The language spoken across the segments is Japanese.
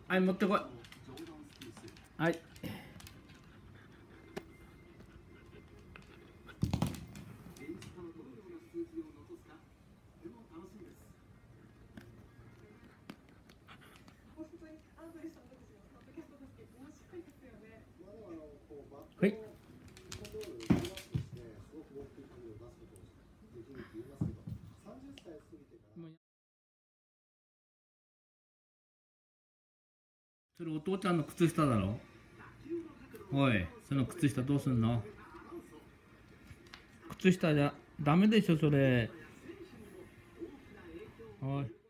はい、持ってこい。はい。はい。それお父ちゃんの靴下だろ。おい、その靴下どうすんの？靴下じゃダメでしょ、それ。おい。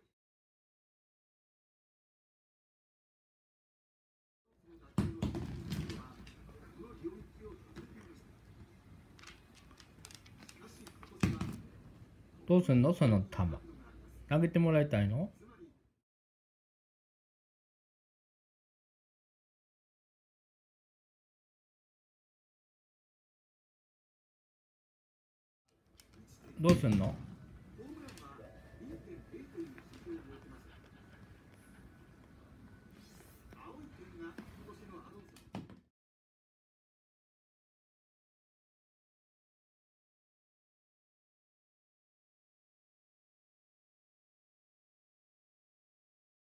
どうすんのその玉。あげてもらいたいの？どうすんの？